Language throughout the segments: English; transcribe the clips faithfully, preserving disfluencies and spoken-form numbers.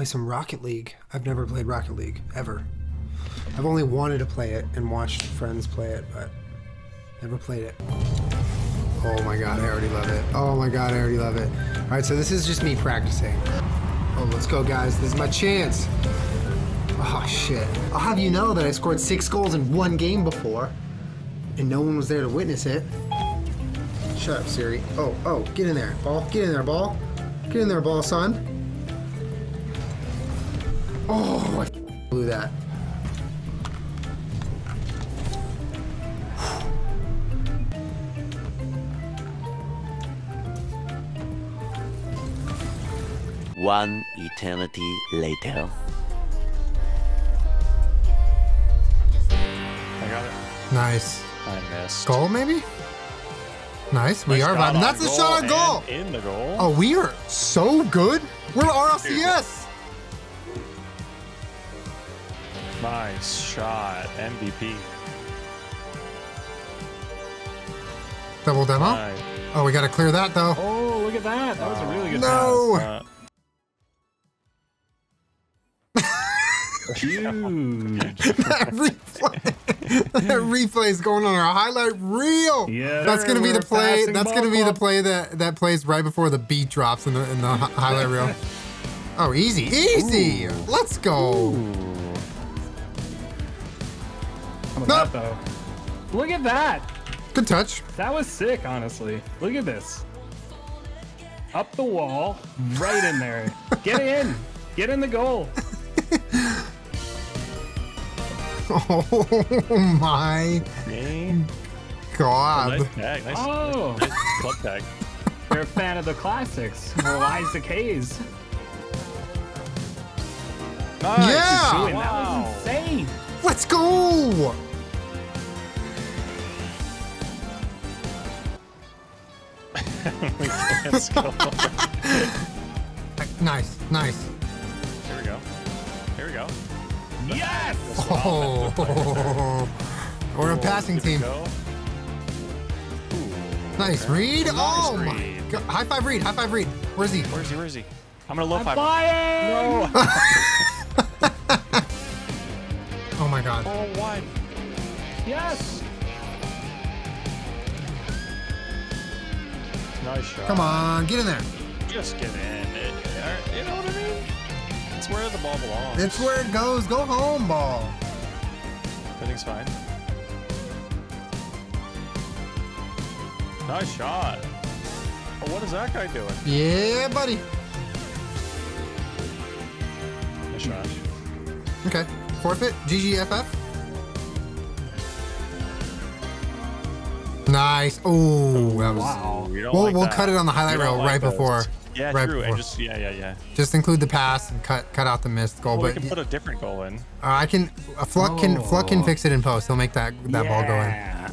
play some Rocket League. I've never played Rocket League, ever. I've only wanted to play it and watched friends play it, but never played it. Oh my god, I already love it. Oh my god, I already love it. Alright, so this is just me practicing. Oh, let's go, guys. This is my chance. Oh, shit. I'll have you know that I scored six goals in one game before, and no one was there to witness it. Shut up, Siri. Oh, oh, get in there, ball. Get in there, ball. Get in there, ball, son. Oh, I blew that. One eternity later. I got it. Nice. I missed. Goal, maybe? Nice. We Nice are shot vibing. on That's a goal shot on goal. and in the goal. Oh, we are so good. We're R L C S. Nice shot. M V P. Double demo. Nice. Oh, we got to clear that, though. Oh, look at that. That was a really good No. Uh, Huge. That replay. That replay is going on our highlight reel. Yeah, That's gonna be we're the play. passing That's gonna ball be the club. play that that plays right before the beat drops in the in the hi- highlight reel. Oh, easy, easy. Ooh. Let's go. How about Nope. that, though? Look at that. Good touch. That was sick, honestly. Look at this. Up the wall, right in there. Get in. Get in the goal. Oh my game. god. Nice tag. Nice, Oh. nice club tag. You're a fan of the classics. Well, Isaac Hayes. Nice. Yeah. Doing, Wow. That was insane. Let's go. Let's go. Nice, nice. Here we go. Here we go. Yes. Oh, we're a passing Good to team. go. Nice, Reed. Oh my Reed. god. High five, Reed. High five, Reed. Where's he? Where is he? Where is he? I'm gonna low I'm five. flying. No. Oh my god. Oh, wide. Yes. Nice shot. Come on, get in there. Just get in. It, you know what I mean? It's where the ball belongs. It's where it goes. Go home, ball. Everything's fine. Nice shot. Oh, what is that guy doing? Yeah, buddy. Nice shot. Okay. Forfeit. G G F F. Nice. Oh, that was. Wow. You don't We'll, like we'll that. cut it on the highlight You don't reel like right those. before. Yeah, right true. before. And just yeah, yeah, yeah. Just include the pass and cut cut out the missed goal. Well, we but can put a different goal in. uh, I can. A Fluck can Fluck can Oh. fix it in post. He'll make that that ball go in. Yeah.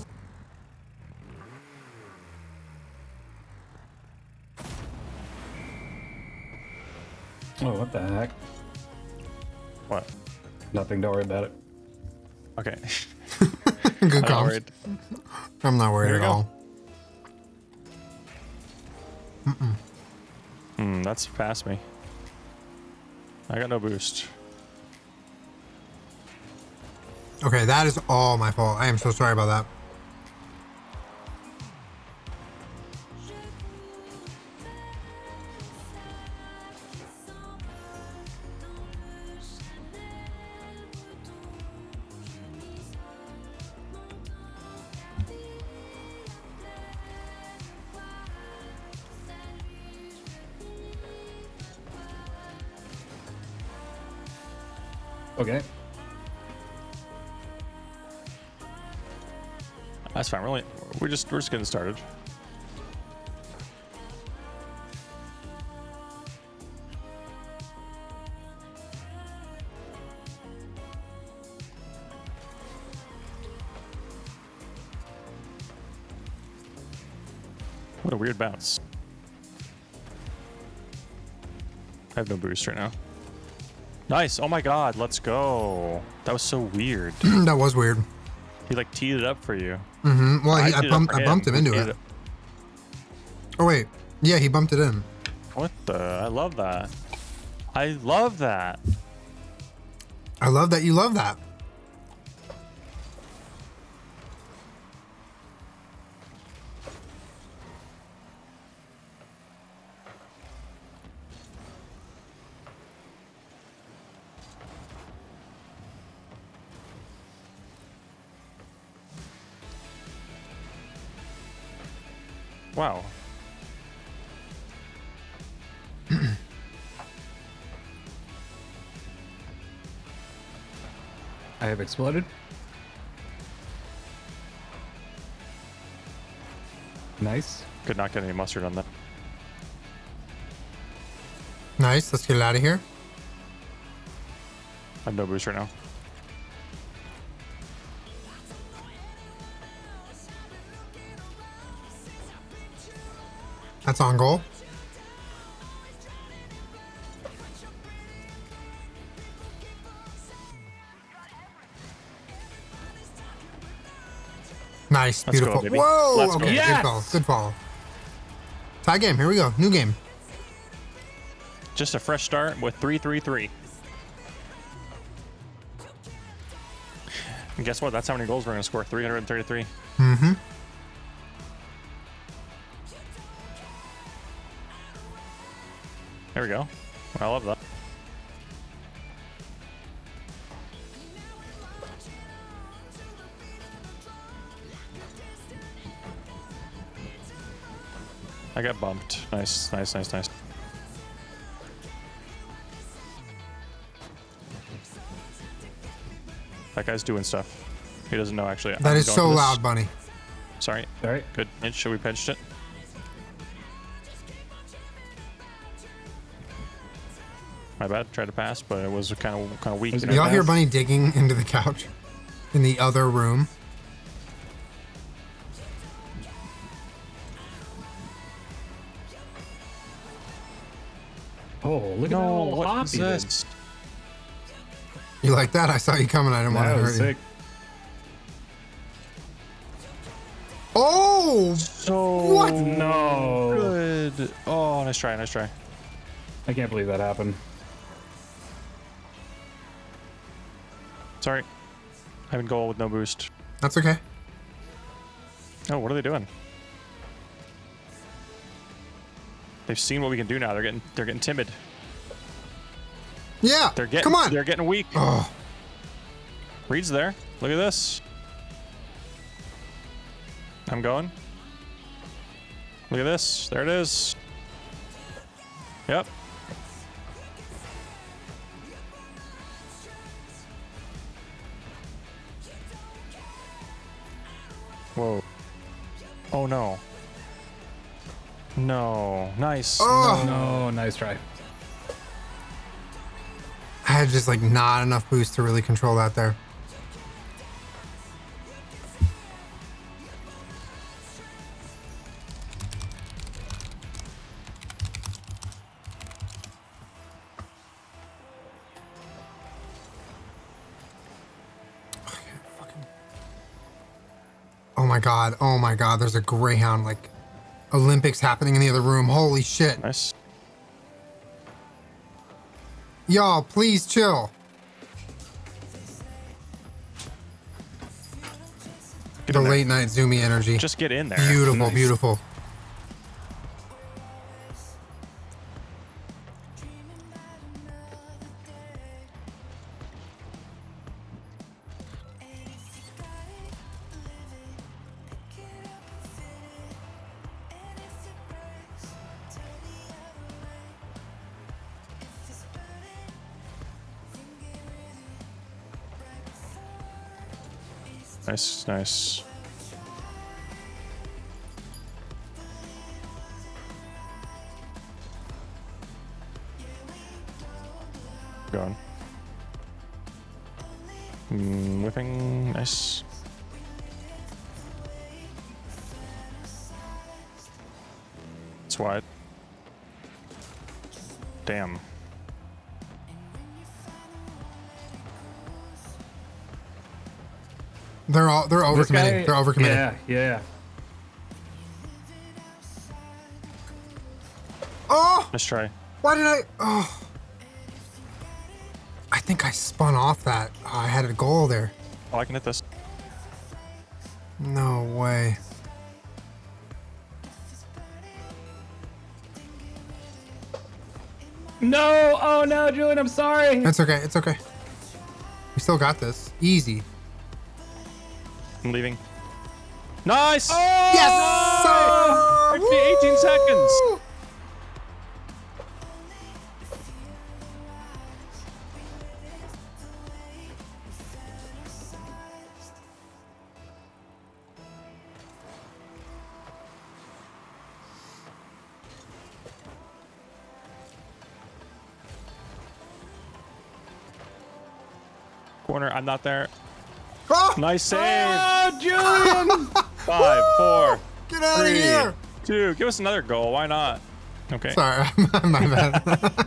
Oh, what the heck? What? Nothing. Don't worry about it. Okay. Good I'm comms. worried. I'm not worried Here at we go. all. Hmm, that's past me. I got no boost. Okay, that is all my fault. I am so sorry about that. Okay. That's fine. We're only, we're just we're just getting started. What a weird bounce. I have no boost right now. Nice. Oh my god, let's go. That was so weird. That was weird. He like teed it up for you. Mm-hmm. Well, he, I, teed it up bumped, for I bumped him He into teed it. up- Oh wait, yeah, he bumped it in. What the? I love that. I love that. I love that you love that. Wow. I have exploded. Nice. Could not get any mustard on that. Nice. Let's get it out of here. I have no boost right now. That's on goal. Nice. Let's go, Beautiful. baby. Whoa. Let's go. Okay. Yes! Good follow. Good follow. Tie game. Here we go. New game. Just a fresh start with three three three. And guess what? That's how many goals we're going to score. three hundred thirty-three. Mm-hmm. There we go. I love that. I got bumped. Nice, nice, nice, nice. That guy's doing stuff. He doesn't know, actually. That I'm is going so for this. loud, Bunny. Sorry. All right. Good. Should we pinched it? My bad. Tried to pass, but it was kind of kind of weak. Was it there. Y'all hear pass? Bunny digging into the couch in the other room? Oh, look at that No, little what hop is he did. this? You like that? I saw you coming. I didn't want That to was hurt you. sick. Oh! So What? No. good. Oh, nice try, nice try. I can't believe that happened. Sorry. I'm in goal with no boost. That's okay. Oh, what are they doing? They've seen what we can do now. They're getting they're getting timid. Yeah. They're getting Come on. they're getting weak. Oh, Reed's there. Look at this. I'm going. Look at this. There it is. Yep. Whoa. Oh no. No. Nice. Oh. No, nice try. I had just like not enough boost to really control that there. Oh my god, oh my god, there's a Greyhound like Olympics happening in the other room. Holy shit. Nice. Y'all, please chill. Get The in there. late night zoomy energy. Just get in there. Beautiful, Nice. beautiful. Nice, nice. Going. Mm, whipping, nice. It's wide. Damn. They're all they're This overcommitting. guy- They're overcommitting. Yeah, yeah. Oh, Nice try. why did I? Oh, think I spun off that. Oh, I had a goal there. Oh, I can hit this. No way. No! Oh no, Julian, I'm sorry. It's okay. It's okay. We still got this. Easy. I'm leaving. Nice! Oh, Yes! Nice! sir! Took me eighteen seconds. Woo! Corner, I'm not there. Oh! Nice save. Oh, Julian! Five, four, Get out of three, here! two. Give us another goal. Why not? Okay. Sorry, my bad.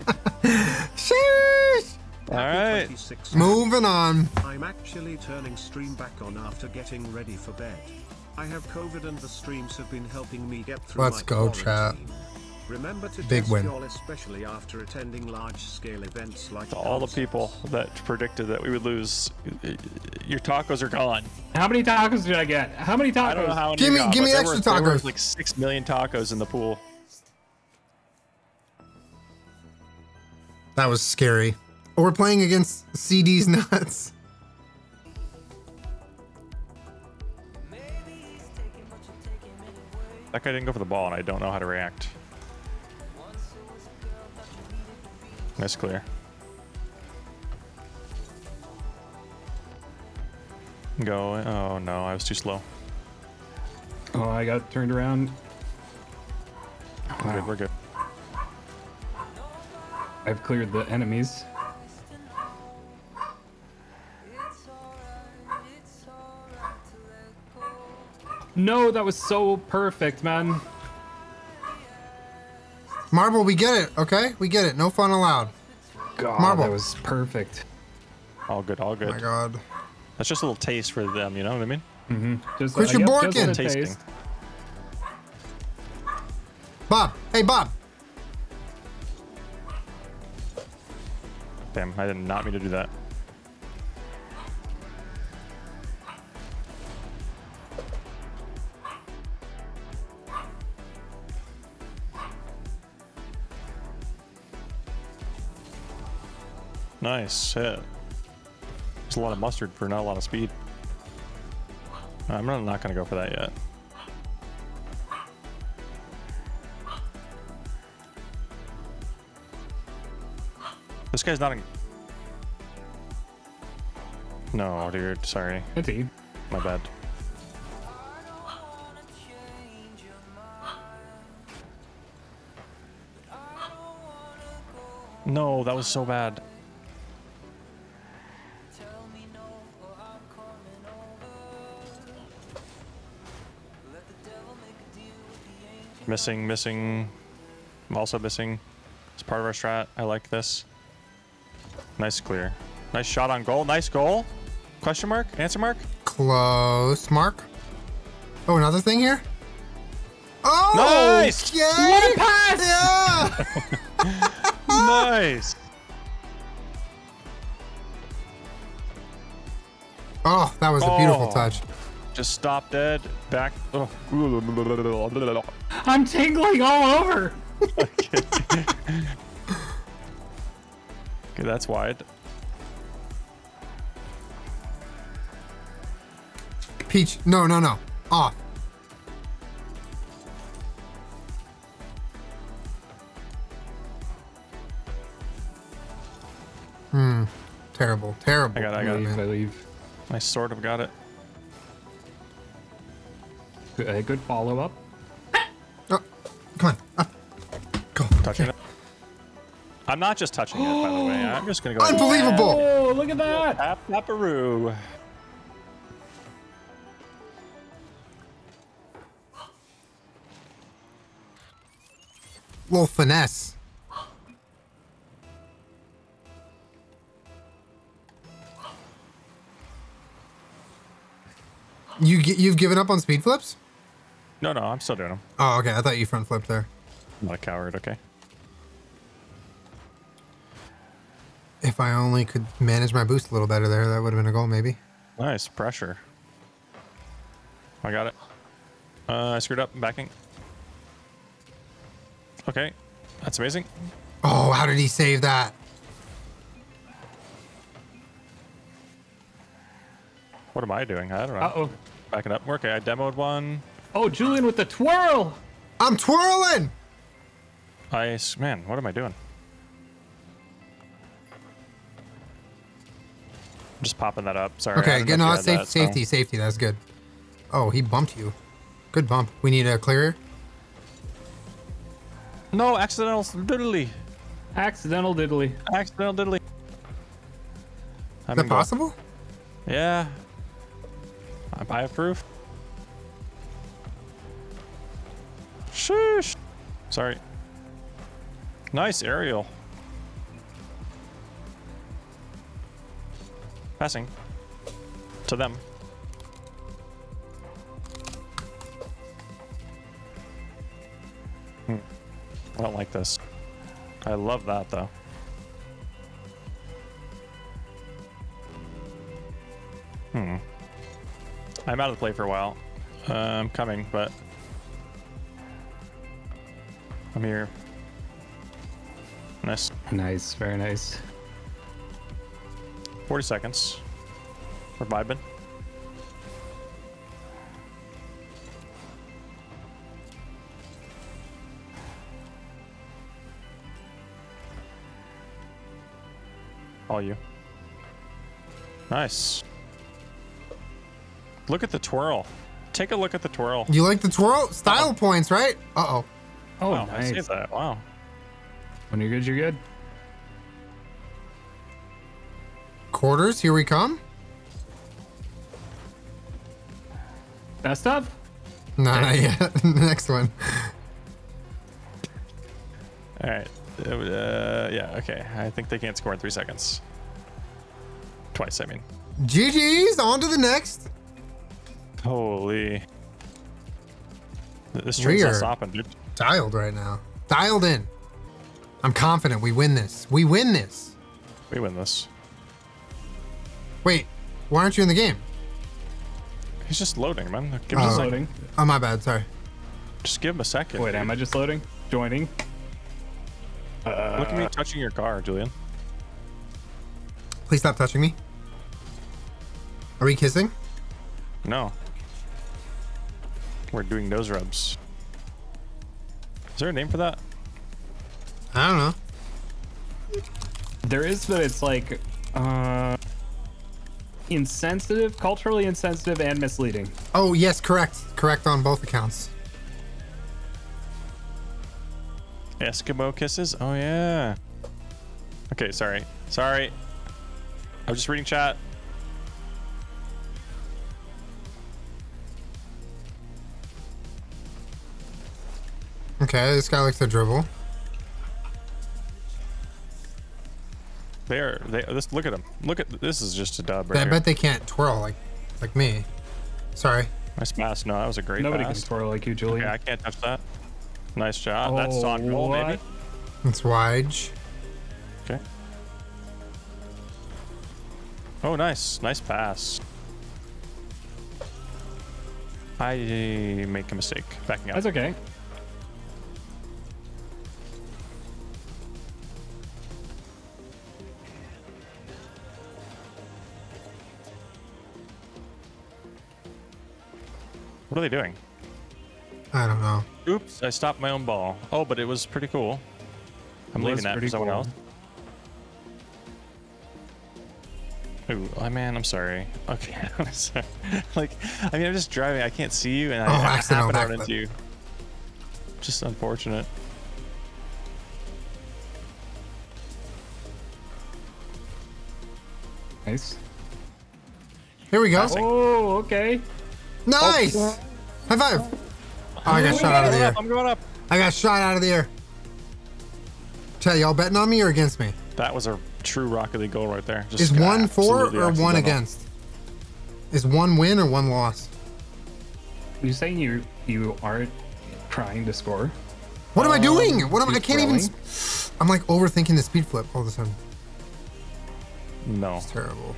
Sheesh! All right. twenty-six. Moving on. I'm actually turning stream back on after getting ready for bed. I have COVID and the streams have been helping me get through Let's my go, chat. quarantine. Remember to Big test win. y'all, especially after attending large-scale events like To all the concerts. people that predicted that we would lose, your tacos are gone. How many tacos did I get? How many tacos? I don't know how many Give you me- got, give but me there extra were, there were tacos. like six million tacos in the pool. That was scary. We're playing against C D's nuts. That guy didn't go for the ball, and I don't know how to react. Nice clear. Go. Oh no, I was too slow. Oh, I got turned around. We're good. We're good. I've cleared the enemies. No, that was so perfect, man. Marble, we get it, okay? We get it. No fun allowed. God, Marble. that was perfect. All good. All Oh good. my god. That's just a little taste for them. You know what I mean? Just, Quit your yep, just borking. a Tasting. taste. Bob. Hey, Bob. Damn, I did not mean to do that. Nice hit. There's a lot of mustard for not a lot of speed. I'm not not gonna go for that yet. This guy's not in. No, dude. Sorry. It's E. My bad. No, that was so bad. Missing, missing. I'm also missing. It's part of our strat. I like this. Nice clear. Nice shot on goal. Nice goal. Question mark? Answer mark? Close, Mark. Oh, another thing here? Oh! Nice! Yay! What a pass! Yeah! Nice. Oh, that was a beautiful Oh. touch. Just stop dead. Back. Oh. I'm tingling all over. Okay, that's wide. Peach, no, no, no. Off. Hmm. Terrible, terrible. I got it, I got leave, it. I leave. I sort of got it. Good- A good follow up. Oh, come on. Up. Go. Touching it. I'm not just touching it, by the way. I'm just gonna go. Unbelievable. Oh, look at that. Tap, taparoo. Little finesse. You gi- you've given up on speed flips? No, no, I'm still doing them. Oh, okay. I thought you front flipped there. I'm not a coward, okay? If If I only could manage my boost a little better there, that would have been a goal, maybe. Nice pressure. I got it. Uh, I screwed up. I'm backing. Okay, that's amazing. Oh, how did he save that? What am I doing? I don't know. Uh-oh. Backing up. Okay, I demoed one. Oh, Julian with the twirl. I'm twirling. I s- man, what am I doing? I'm just popping that up. Sorry. I Okay, didn't get know no if you safe, had that, so- safety, safety. That's good. Oh, he bumped you. Good bump. We need a clear. No, accidental diddly. Accidental diddly. Accidental diddly. Is that possible? Yeah. I have proof. Shush. Sorry. Nice aerial. Passing. To them. Hmm. I don't like this. I love that though. Hmm. I'm out of the play for a while. Uh, I'm coming, but I'm here. Nice. Nice, very nice. forty seconds. We're vibing. All you. Nice. Look at the twirl. Take a look at the twirl. You like the twirl? Style points, right? Uh-oh. Oh, Wow, I see nice. that. Wow. When you're good, you're good. Quarters, here we come. Best of? No, not yet. Next one. All right. Uh, yeah, okay. I think they can't score in three seconds. Twice, I mean. G G's, on to the next. Holy. This train's We not are- stopping, dude. Dialed right now. Dialed in. I'm confident we win this. We win this. We win this. Wait, why aren't you in the game? He's just loading, man. Give him Oh. a second. Loading. Oh, my bad. Sorry. Just give him a second. Wait, dude. am I just loading? Joining? Look at me touching your car, Julian. Please stop touching me. Are we kissing? No. We're doing nose rubs. Is there a name for that? I don't know. There is, but it's like uh, insensitive, culturally insensitive, and misleading. Oh, yes, correct. Correct on both accounts. Eskimo kisses? Oh, yeah. Okay, sorry. Sorry. I was just reading chat. Okay, this guy likes to dribble. They are. They. This. Look at them. Look at. This is just a dub right I here. bet they can't twirl like like me. Sorry. Nice pass. No, that was a great Nobody pass. can twirl like you, Julian. Okay, I can't touch that. Nice shot. That's on goal, what? maybe. It's wide. Okay. Oh, nice. Nice pass. I make a mistake. Backing up. That's okay. What are they doing? I don't know. Oops, I stopped my own ball. Oh, but it was pretty cool. I'm It was leaving that for pretty someone cool. else. Ooh, oh, man, I'm sorry. Okay, I'm sorry. Like, I mean, I'm just driving. I can't see you, and Oh, I, I accidental happen to run backflip. into you. Just unfortunate. Nice. Here we go. Passing. Oh, okay. Nice. High five. Oh, I got shot out of the air. I'm going up. I got shot out of the air. Tell y'all betting on me or against me? That was a true Rocket League goal right there. Just Is one for absolutely or one accidental. against? Is one win or one loss? You saying you you aren't trying to score? What am I doing? What am I? I he's can't even. throwing? I'm like overthinking the speed flip all of a sudden. No. It's terrible.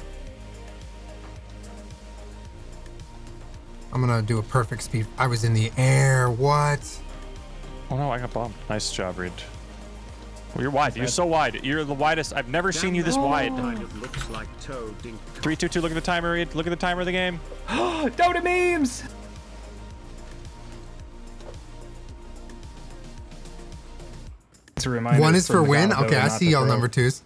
I'm gonna do a perfect speed. I was in the air. What? Oh no, I got bombed. Nice job, Reed. Well, you're wide. You're so wide. You're the widest. I've never Damn, seen you this that wide. Kind of looks like Toad Dink. Three, two, two. Look at the timer, Reed. Look at the timer of the game. Dota memes! It's a reminder. One is from for the win. God of Okay, Dota I not see to y'all throw. number twos.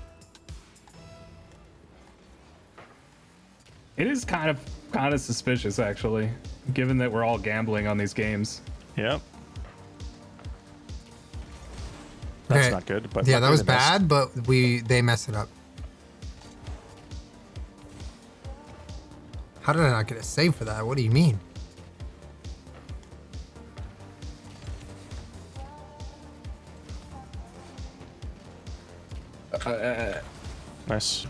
It is kind of kind of suspicious, actually, given that we're all gambling on these games. Yep. That's Okay. not good. But Yeah, that luckily was they missed. bad, but we they messed it up. How did I not get a save for that? What do you mean? Nice.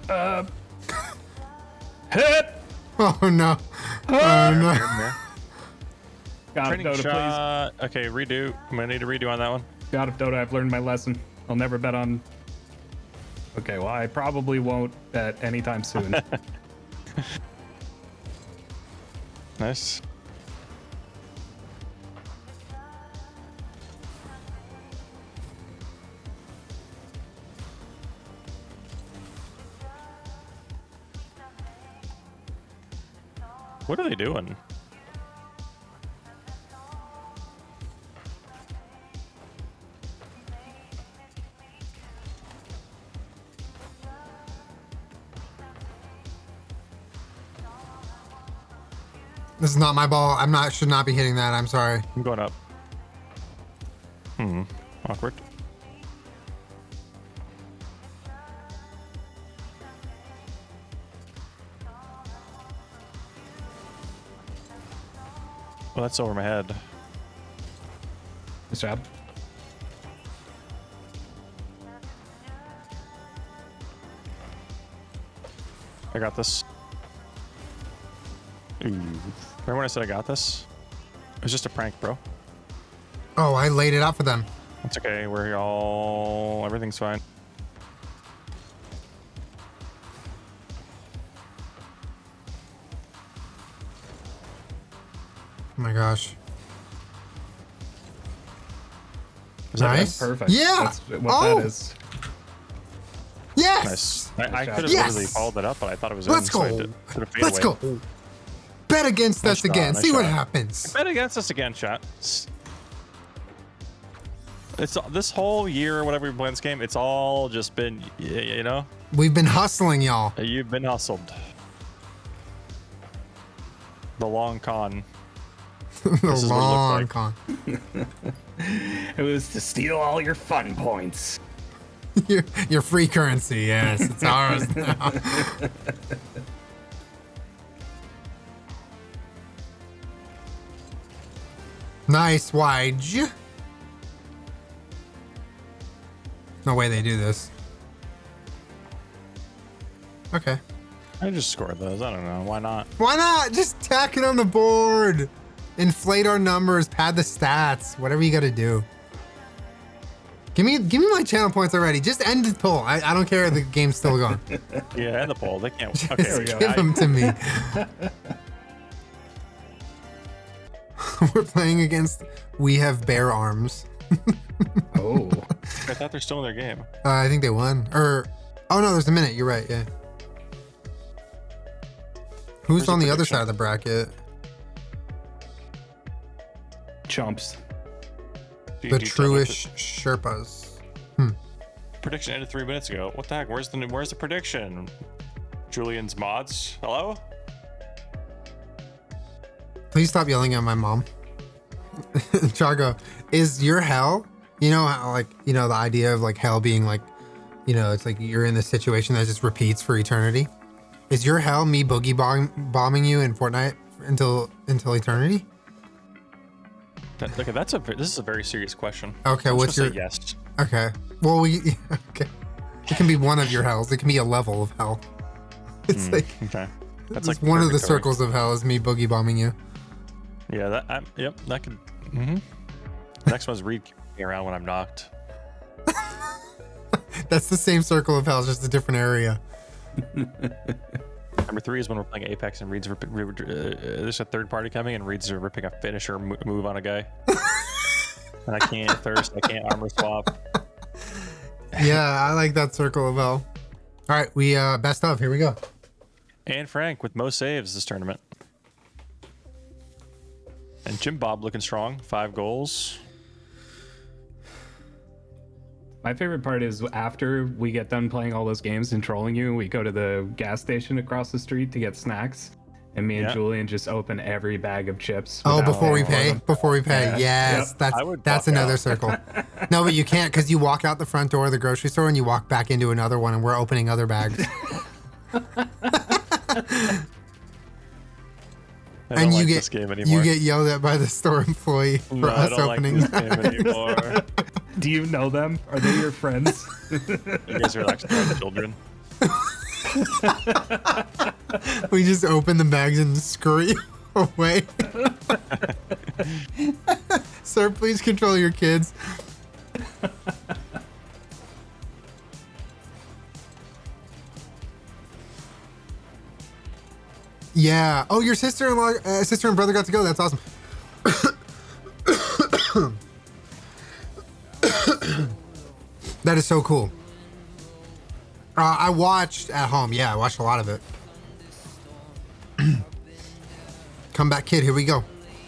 Hit! Oh no! Oh no! God of Training Dota, please. shot. Okay, redo. I'm gonna need a redo on that one. God of Dota, I've learned my lesson. I'll never bet on. Okay, well, I probably won't bet anytime soon. Nice. What are they doing? This is not my ball. I'm not. Should not be hitting that. I'm sorry. I'm going up. Hmm. Awkward. Well, that's over my head. Nice job. I got this. Ooh. Remember when I said I got this? It was just a prank, bro. Oh, I laid it out for them. It's okay. We're all... Everything's fine. Oh my gosh. Is that Nice. Perfect. Yeah. That's what Oh. that is. Yes. Nice. I, I Nice job. could have Yes! literally followed that up, but I thought it was Let's in, so I go. did- did a Let's fadeaway. go. Bet against Nice us shot, again. nice See what shot. happens. Bet against us again, chat. It's, it's this whole year or whatever we played this game. It's all just been, y- you know, We've been hustling, y'all. you've been hustled. The long con. the This is what it long looked con. It was to steal all your fun points. your, your free currency. Yes, it's ours now. Nice, Wige. No way they do this. Okay. I just scored those. I don't know. Why not? Why not? Just tack it on the board. Inflate our numbers, pad the stats, whatever you gotta do. Give me give me my channel points already. Just end the poll. I, I don't care if the game's still going. Yeah, and the poll. They can't. Okay, Just we go. give I- them to me. We're playing against We Have Bear Arms. Oh. I thought they're still in their game. Uh, I think they won. Or, oh no, there's a minute. You're right. Yeah. Who's Where's the on the other prediction? side of the bracket? Chumps. Do you- The do you tell me Truish Sherpas. the prediction ended three minutes ago. What the heck? Where's the Where's the prediction? Julian's mods. Hello. Please stop yelling at my mom. Chago, is your hell? You know how, like, you know, the idea of like hell being like, you know, it's like you're in this situation that just repeats for eternity. Is your hell me boogie bomb bombing you in Fortnite until until eternity? That, okay, that's a. ve- This is a very serious question. Okay, I'm what's just gonna your say yes? okay? Well, we okay. It can be one of your hells. It can be a level of hell. It's like Okay. it's That's like one of the purgatory. circles of hell is me boogie bombing you. Yeah. That. I'm, yep. That could. Mm-hmm. Next one's Reed keeping me around when I'm knocked. That's the same circle of hell, it's just a different area. Number three is when we're playing Apex and Reed's rip, rip, uh, there's a third party coming and Reed's ripping a finisher mo- move on a guy. And I can't thirst, I can't armor swap. Yeah, I like that circle of L. All right, we uh best of. Here we go. And Frank with most saves this tournament. And Jim Bob looking strong, five goals. My favorite part is after we get done playing all those games and trolling you, we go to the gas station across the street to get snacks. And me and Yeah. Julian just open every bag of chips. Oh, without before we paying for pay, them. before we pay. Yeah. Yes, Yep. that's I would that's walk another out. circle. No, but you can't because you walk out the front door of the grocery store and you walk back into another one, and we're opening other bags. I don't And you like get this game anymore. you get yelled at by the store employee for no, I us don't opening. like this game anymore. Do you know them? Are they your friends? You guys are actually like children. We just open the bags and scurry away. Sir, please control your kids. Yeah. Oh, your sister-in-law, uh, sister and brother got to go. That's awesome. That is so cool. Uh, I watched at home. Yeah, I watched a lot of it. Comeback Kid. Here we go.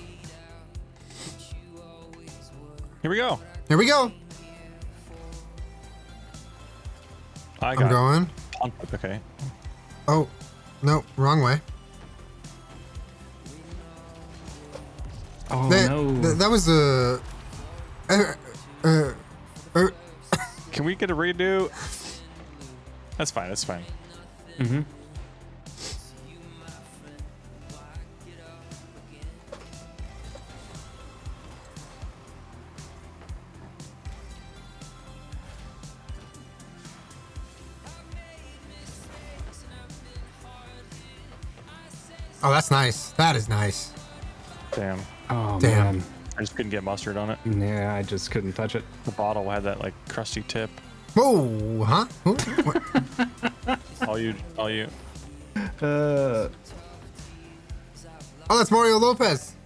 Here we go. Here we go. I I'm got going. pumped. Okay. Oh, no, wrong way. Oh that, no. that, that was a. Uh, uh, uh, Can we get a redo? That's fine. That's fine. Mm-hmm. oh, that's nice. That is nice. Damn. Oh Damn. man. I just couldn't get mustard on it. Yeah, I just couldn't touch it. The bottle had that like crusty tip. Whoa, huh? Who- what? All you, all you. Uh, Oh, that's Mario Lopez.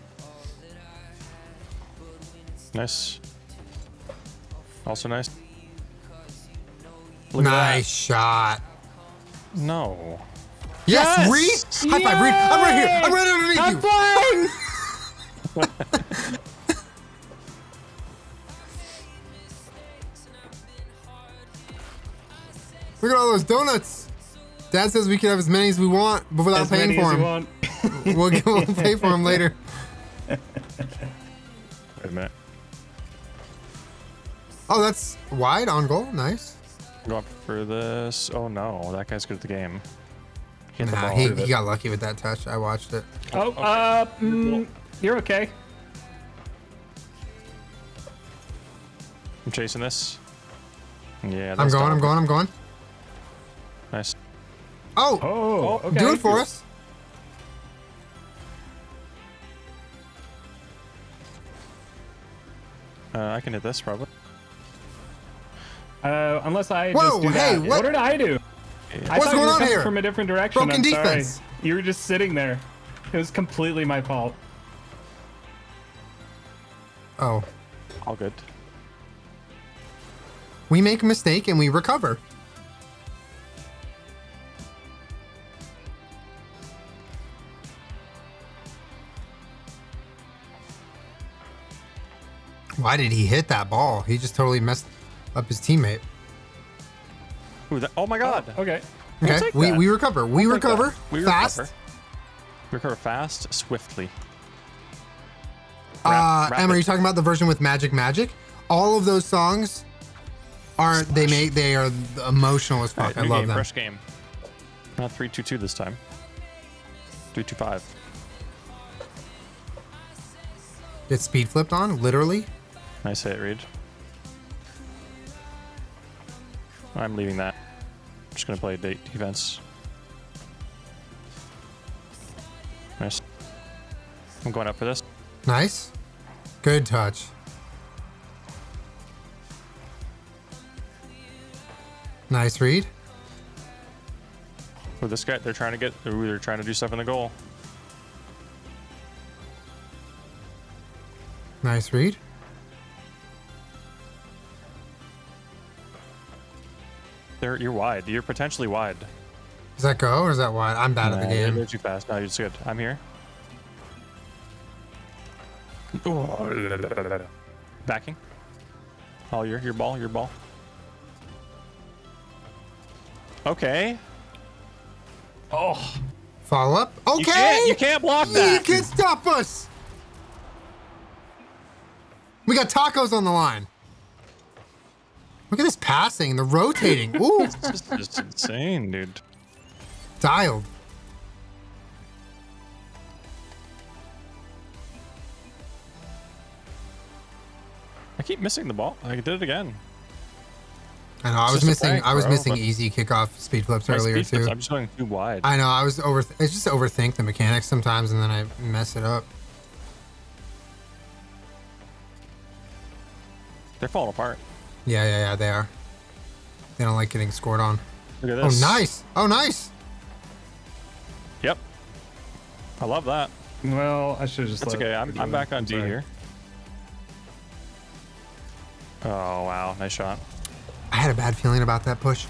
Nice. Also nice. Look Nice shot. at that. No. Yes, Yes! Reed. High five, Reed. I'm right here. I'm right underneath I'm you. flying! Look at all those donuts. Dad says we can have as many as we want, but without As paying many for as you them. want. We'll, get- we'll pay for them later. Wait a minute. Oh, that's wide on goal. Nice. Go up for this. Oh no, that guy's good at the game. Hit the Nah, ball. he, he got lucky with that touch. I watched it. Oh, uh, mm, you're okay. I'm chasing this. Yeah. I'm that's going. I'm dog. going. I'm going. Nice. Oh, Oh, okay. do it for us. Uh, I can hit this probably. Uh, unless I Whoa, just do hey, that. what- did I do? I What's thought you going were on coming here? from a different direction. Broken I'm defense. sorry. You were just sitting there. It was completely my fault. Oh, All good. we make a mistake and we recover. Why did he hit that ball? He just totally messed up his teammate. Ooh, that, oh my god. Okay. Okay, take we, that. we recover. We Take recover that. We fast. recover. Recover fast, swiftly. Uh, Rap- Emma, are you rapid. talking about the version with Magic Magic? All of those songs are they make they are emotional as fuck. Alright, I new love game, them. fresh game. Not three two two this time. three two five. Get speed flipped on, literally. Nice hit, Reed. I'm leaving that. I'm just gonna play date defense. Nice. I'm going up for this. Nice. Good touch. Nice read. Oh, this guy, they're trying to get, ooh, they're trying to do stuff in the goal. Nice read. They're, you're wide. You're potentially wide. Does that go or is that wide? I'm bad at the Nah, game. They're too fast. No, it's good. I'm here. Ooh. Backing. Oh, your your ball, your ball. Okay. Oh. Follow up. Okay. You can't, you can't block You that. can't stop us. We got tacos on the line. Look at this passing, the rotating. Ooh. It's just, just insane, dude. Dialed. I keep missing the ball. I did it again. I know. I It's was just a missing. prank, I was bro, missing but- easy kickoff speed flips My earlier speed flips, too. I'm just going too wide. I know. I was over. I just overthink the mechanics sometimes, and then I mess it up. They're falling apart. Yeah, yeah, yeah. They are. They don't like getting scored on. Look at Oh, this. nice. Oh, nice. Yep. I love that. Well, I should have just. That's let okay. it I'm, do I'm it. back on D Sorry. here. Oh, wow. Nice shot. I had a bad feeling about that push.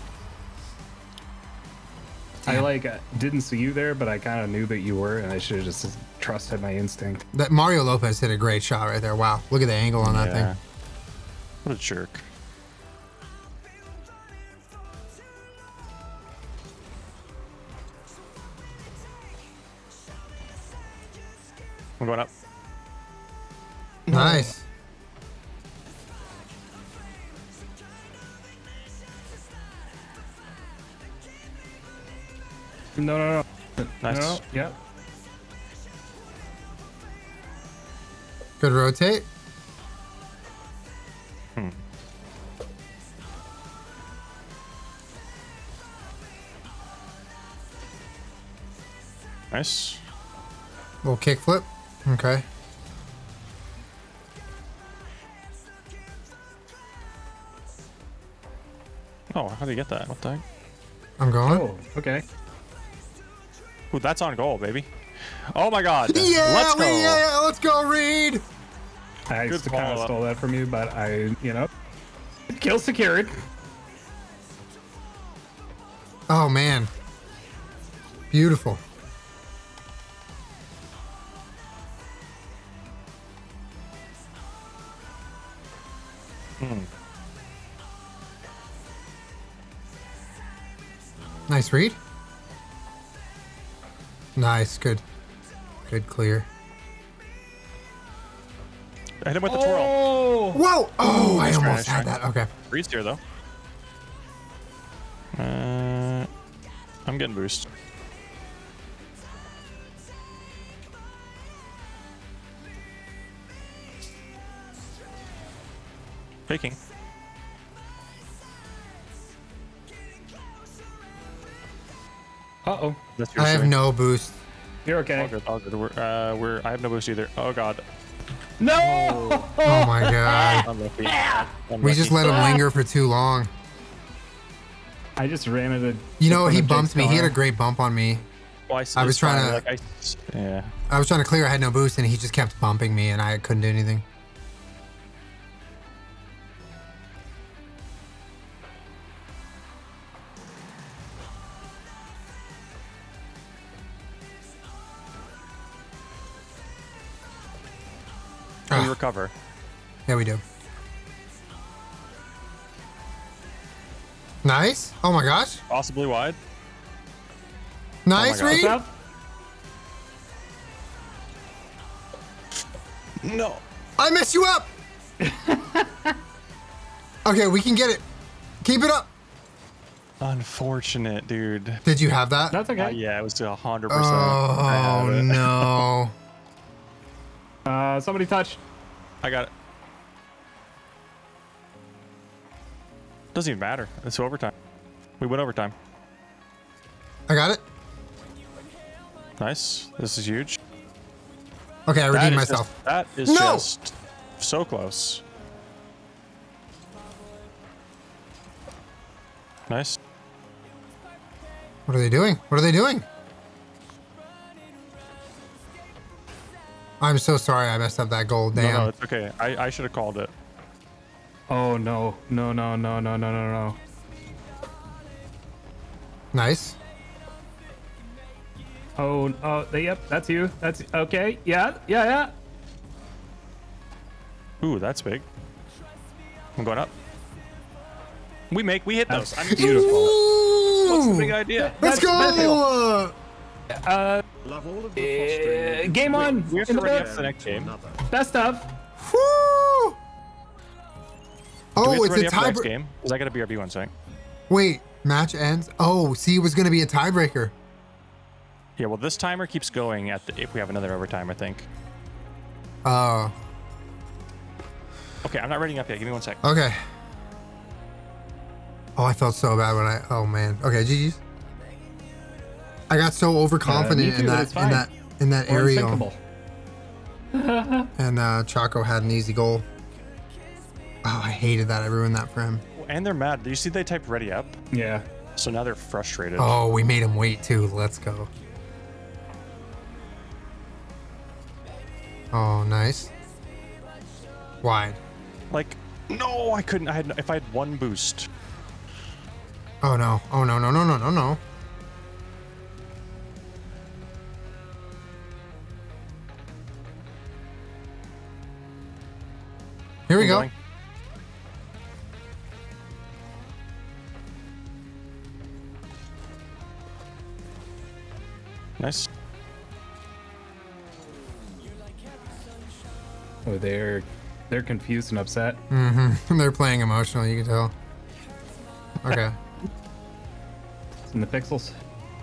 I like uh, didn't see you there, but I kind of knew that you were, and I should have just trusted my instinct. That Mario Lopez hit a great shot right there. Wow. Look at the angle on that Yeah. thing. What a jerk. I'm going up. Nice. No, no, no. Nice. No, yep. Good rotate. Hmm. Nice. Little kick flip. Okay. Oh, how do you get that? What the heck? I'm going. Oh, okay. Ooh, that's on goal, baby. Oh my god. Yeah, Let's go. we- yeah, let's go, Reed. I Good kind of follow-up. stole that from you, but I, you know, kill secured. Oh man. Beautiful. Hmm. Nice read. Nice, good. Good clear. I hit him with the twirl. Oh, Whoa! Oh, I nice try, almost nice had try. that. Okay. Reed's here though. Uh, I'm getting boost. Faking. uh oh, That's your I have swing. no boost. you're All okay. good, all good. We're, uh, we're, I have no boost either. Oh god. No. Oh my god. Unlucky. We just let him linger for too long. I just ran into. You know, just he in a bumped me. He had a car. great bump on me. Well, I, I was it's trying fine, to- Like, I, yeah. I was trying to clear. I had no boost, and he just kept bumping me, and I couldn't do anything. We Ah, recover. yeah, we do. Nice. Oh my gosh. Possibly wide. Nice God. read. What's up? No. I messed you up. Okay, we can get it. Keep it up. Unfortunate, dude. Did you have that? That's okay. Uh, yeah, it was a hundred percent. Oh no. Uh, somebody touch. I got it. Doesn't even matter. It's overtime. We went overtime. I got it. Nice. This is huge. Okay, I That redeemed is myself. Just, that is No! just so close. Nice. What are they doing? What are they doing? I'm so sorry I messed up that goal. Damn. No, no, it's okay. I, I should have called it. Oh no, no, no, no, no, no, no, no. Nice. Oh, oh, yep, that's you. That's okay. Yeah, yeah, yeah. Ooh, that's big. I'm going up. We make, we hit those. I'm Beautiful. What's the big idea? Let's That's- go! Uh, Love all of the fostering. uh, game on. We have In to the ready book. up the next game. Another. Best of. Woo! Do we Oh, have to it's ready a up the next tie. game? Is that gonna be our B one sec? Wait, match ends. Oh, see, it was gonna be a tiebreaker. Yeah, well, this timer keeps going at the, if we have another overtime, I think. Oh, Okay, I'm not ready up yet. Give me one sec. okay. Oh, I felt so bad when I. Oh man. Okay, G G's. I got so overconfident Uh, me in too, that it's in fine. that in that We're area, unsinkable. and uh, Chaco had an easy goal. Oh, I hated that. I ruined that for him. And they're mad. Do you see they typed ready up? Yeah. So now they're frustrated. Oh, we made him wait too. Let's go. Oh, nice. Wide. Like, no, I couldn't. I had if I had one boost. Oh no. Oh no, no, no, no, no, no. Here we I'm go. going. Nice. Oh, they're they're confused and upset. Mm-hmm. They're playing emotional, you can tell. Okay. It's in the pixels.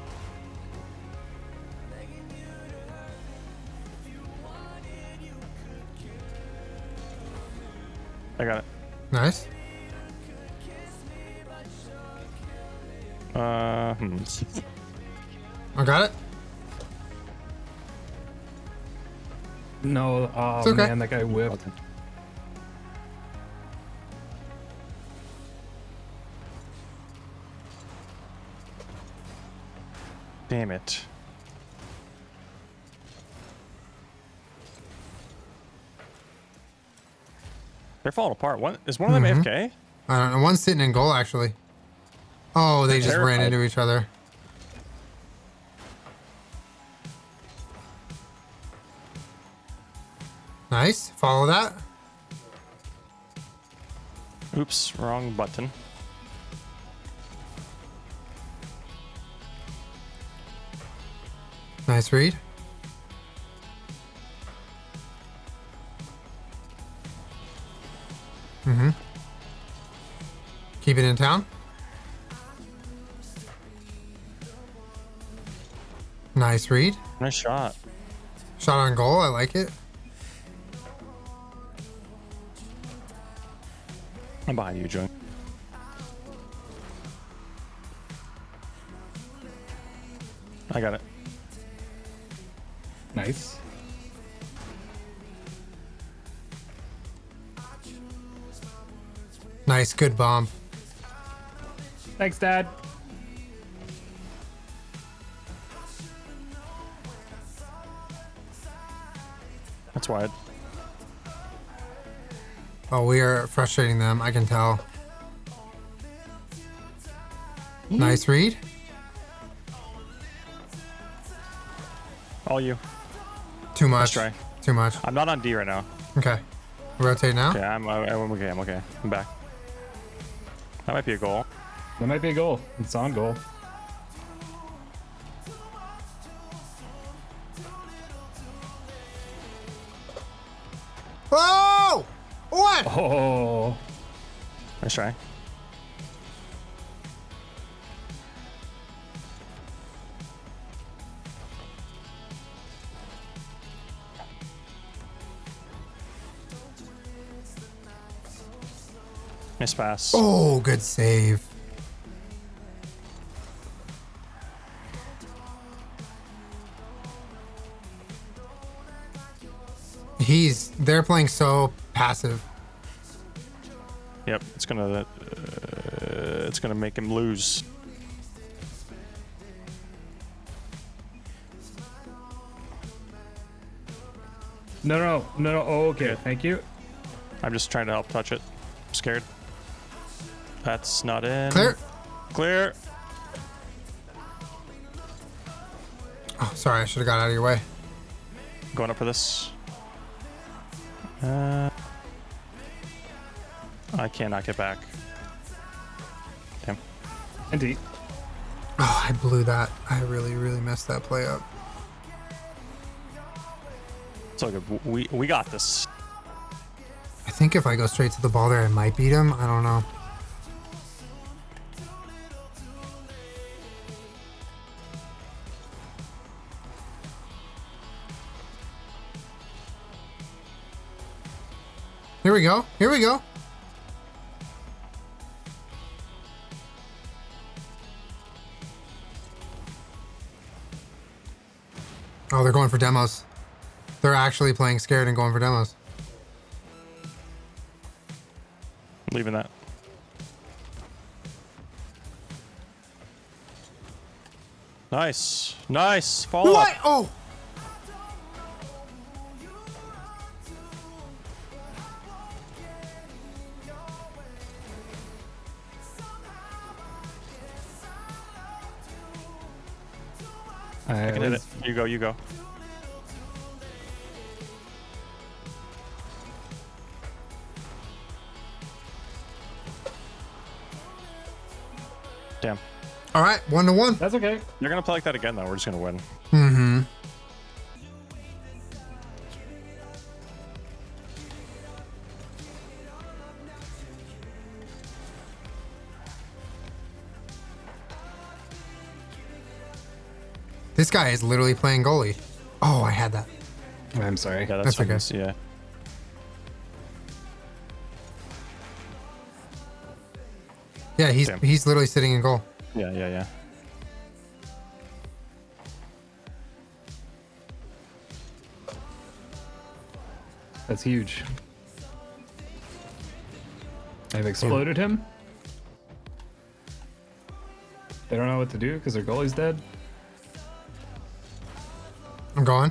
I got it. Nice. Uh, hmm. I got it. No, oh It's okay. man, that guy whipped. Damn it. They're falling apart. One is one of them Mhm. A F K? I don't know. One's sitting in goal, actually. Oh, they They're just ran terrified. into each other. Nice. Follow that. Oops, wrong button. Nice read. Mm-hmm. Keep it in town. Nice read. Nice shot. Shot on goal. I like it. I'm behind you, Joe. I got it. Nice. Nice. Good bomb. Thanks, Dad. That's wide. Oh, we are frustrating them. I can tell. Nice read. All you. Too much. try. Too much. I'm not on D right now. Okay. Rotate now. Okay, I'm, I, I'm okay. I'm okay. I'm back. That might be a goal. That might be a goal. It's on goal. Oh! What? Oh, Nice try. Nice pass. Oh, good save. He's, they're playing so passive. Yep, it's gonna, uh, it's gonna make him lose. No, no, no, no. Oh, okay. Thank you. I'm just trying to help touch it. I'm scared. That's not in. Clear. Clear. Oh, sorry. I should have got out of your way. Going up for this. Uh, I cannot get back. Damn. Indeed. Oh, I blew that. I really, really messed that play up. It's all good. We we got this. I think if I go straight to the ball there, I might beat him. I don't know. Here we go. Here we go. Oh, they're going for demos. They're actually playing scared and going for demos. Leaving that. Nice. Nice. Follow What? up. Oh! I I can hit it. You go, you go. Damn. All right, one to one. That's okay. You're gonna play like that again though. We're just gonna win. Mm-hmm. This guy is literally playing goalie. Oh, I had that. I'm sorry. Yeah, that's, That's okay. fine. Yeah. Yeah, he's Damn. he's literally sitting in goal. Yeah, yeah, yeah. That's huge. I've exploded him. They don't know what to do because their goalie's dead. I'm going.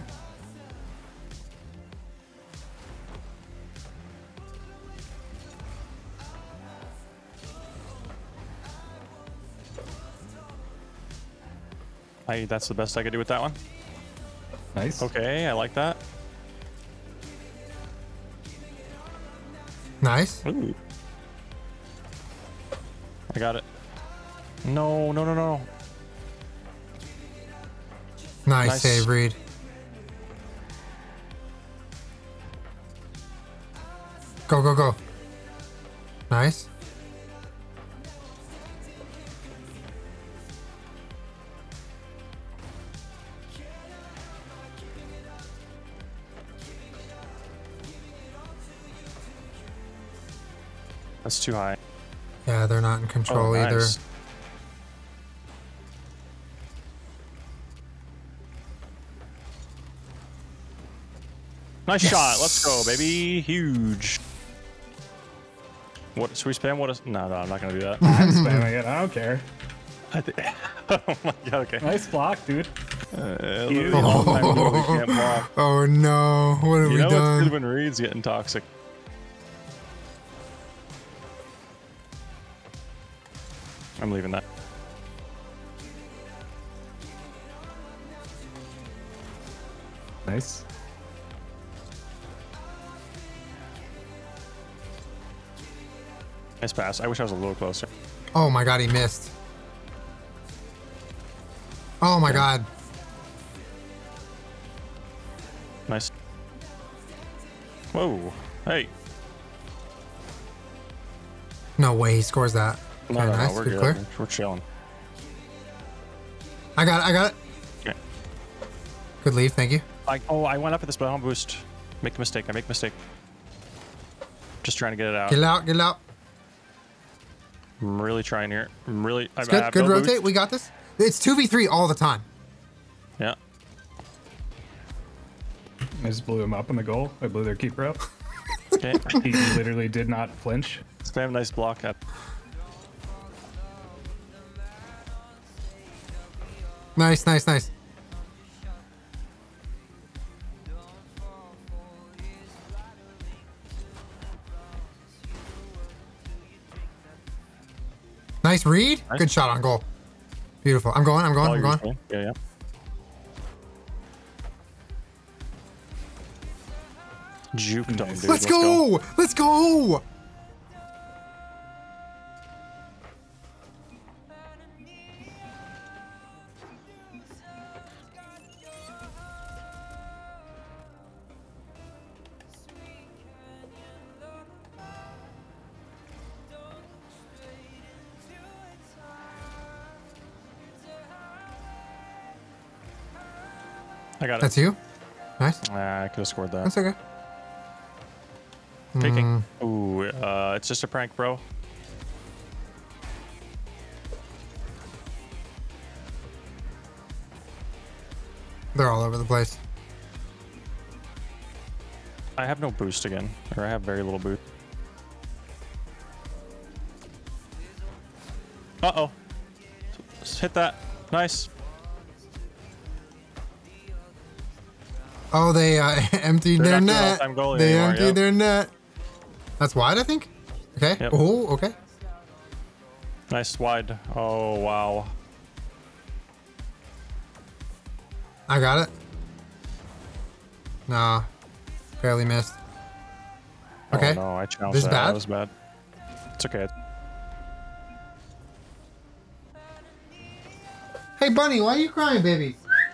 I that's the best I could do with that one. Nice. Okay, I like that. Nice. Ooh. I got it. No, no, no, no. Nice, Nice. save, Reed. Go, go, go. Nice. That's too high. Yeah, they're not in control Oh, either. nice. Nice Yes. shot. Let's go, baby. Huge. What? Should we spam? What is? No, no, I'm not gonna do that. I'm spamming it. I don't care. I thi- oh my god. Okay. Nice block, dude. Uh, You- long time ago we can't block. Oh no, what have You we know what's done? good when Reed's getting toxic? I'm leaving that. Nice. Nice pass. I wish I was a little closer. Oh my god, he missed. Oh my god. Nice. Whoa. Hey. No way he scores that. No, Okay, no, nice. no. We're Good good. clear. We're, we're chilling. I got it, I got it. Okay. Good leave, thank you. I, oh, I went up at this, but I don't boost. Make a mistake. I make a mistake. Just trying to get it out. Get it out, get it out. I'm really trying here. I'm really. I, It's I good, have good no rotate. boost. We got this. It's two v three all the time. Yeah. I just blew him up in the goal. I blew their keeper up. Okay. He literally did not flinch. Spam nice block at. Nice, nice, nice. Nice read. Nice. Good shot on goal. Beautiful. I'm going. I'm going. All I'm yours, going. man. Yeah, yeah. Juke dome, dude. Let's go. Let's go. I got it. That's you. Nice. Nah, I could have scored that. That's okay. Peeking. Ooh, uh, it's just a prank, bro. They're all over the place. I have no boost again, or I have very little boost. Uh-oh. Just hit that. Nice. Oh, they uh, emptied They're their not your net. all-time goalie They anymore, emptied yep. their net. That's wide, I think. Okay. Yep. Oh, okay. Nice wide. Oh, wow. I got it. Nah, barely missed. Okay. Oh, no, I challenged This that. bad? That was bad. It's okay. Hey, Bunny, why are you crying, baby?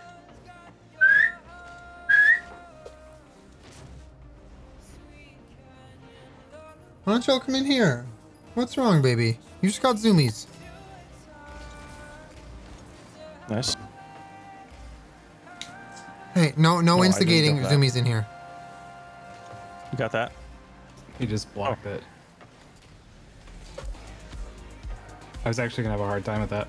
Why don't y'all come in here? What's wrong, baby? You just got zoomies. Nice. Hey, no, no, Oh, I didn't instigating get that. zoomies in here. You got that? He just blocked it. I was actually gonna have a hard time with that.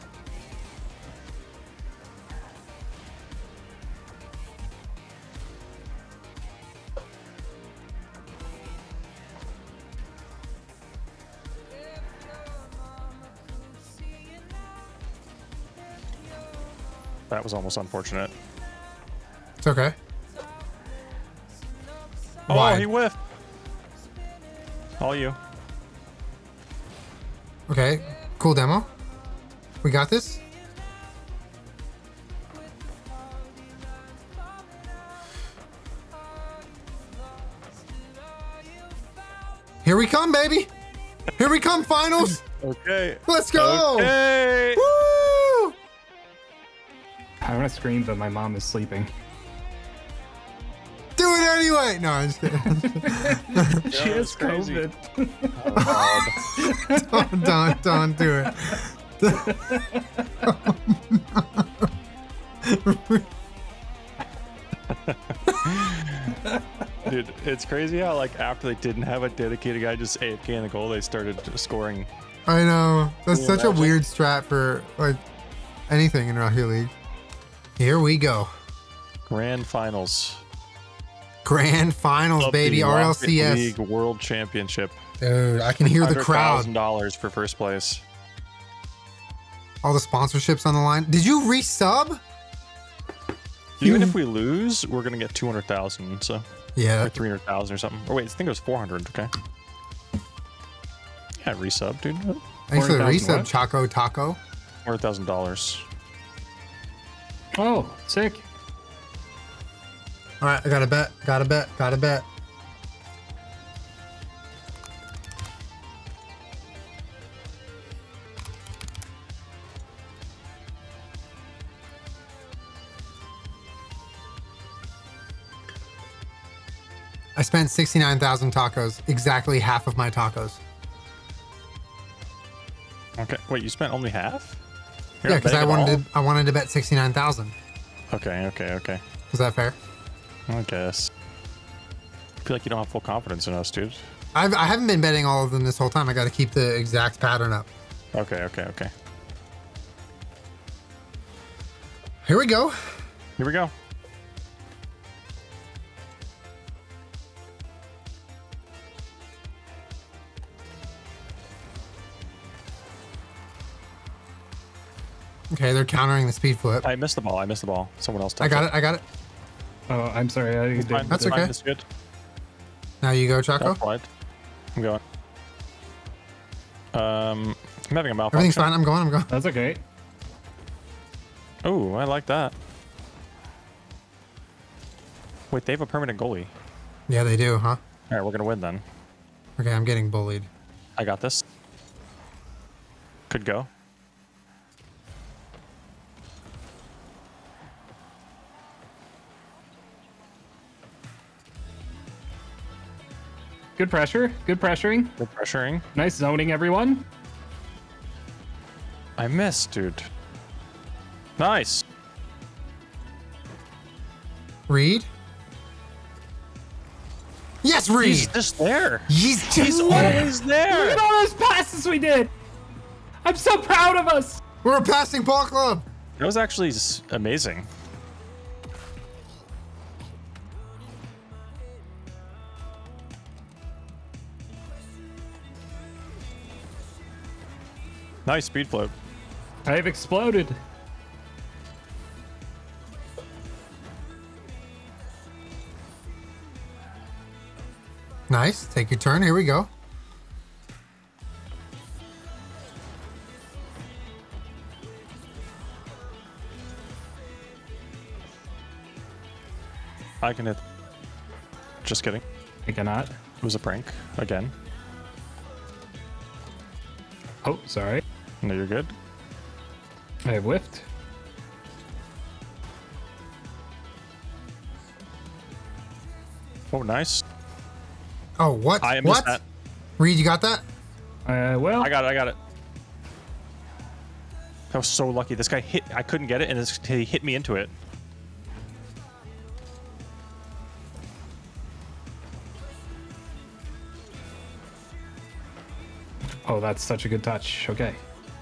That was almost unfortunate. It's okay. Oh, Wide. he whiffed. All you. Okay, cool demo. We got this. Here we come, baby. Here we come, finals. Okay. Let's go. Okay. Woo! I want to scream, but my mom is sleeping. Do it anyway. No, I'm just kidding. She has that's crazy. COVID. don't, don't, don't do it. Dude, it's crazy how, like, after they didn't have a dedicated guy just A F K in the goal, they started scoring. I know. That's Can you such a imagine? weird strat for like anything in Rocket League. Here we go. Grand finals. Grand finals, Of baby. the R L Rocket C S. League World Championship. Dude, I can hear the one hundred crowd. thousand dollars for first place. All the sponsorships on the line. Did you resub? Even You- if we lose, we're gonna get two hundred thousand, so Yeah. or three hundred thousand or something. Or wait, I think it was four hundred. Okay. Yeah, resub, dude. Thanks for the four hundred thousand resub, what? Choco Taco. Four hundred thousand dollars. Oh, sick. All right, I got a bet. Got a bet. Got a bet. I spent sixty-nine thousand tacos. Exactly half of my tacos. Okay. Wait, you spent only half? You're Yeah, not because I betting at wanted to, I wanted to bet sixty-nine thousand. all? Okay, okay, okay. Was that fair? I guess. I feel like you don't have full confidence in us, dude. I've, I haven't been betting all of them this whole time. I got to keep the exact pattern up. Okay, okay, okay. Here we go. Here we go. Okay, they're countering the speed flip. I missed the ball. I missed the ball. Someone else I touched got it. I got it. Oh, I'm sorry. I did. Fine, That's fine, okay. That's good. Now you go, Choco. That's wide. I'm going. Um, I'm having a malfunction. Everything's fine. I'm going. I'm going. That's okay. Oh, I like that. Wait, they have a permanent goalie. Yeah, they do, huh? All right, we're gonna win then. Okay, I'm getting bullied. I got this. Could go. Good pressure. Good pressuring. Good pressuring. Nice zoning, everyone. I missed, dude. Nice. Reed? Yes, Reed! He's just there. He's just He's always Look there. at all those passes we did. I'm so proud of us. We're a passing ball club! That was actually s- amazing. Nice speed float. I've exploded. Nice. Take your turn. Here we go. I can hit. Just kidding. I cannot. It was a prank again. Oh, sorry. No, you're good. I have whiffed. Oh, nice. Oh, what? I missed what? that. Reed, you got that? Uh, well, I got it. I got it. I was so lucky. This guy hit. I couldn't get it, and this, he hit me into it. oh, that's such a good touch. Okay.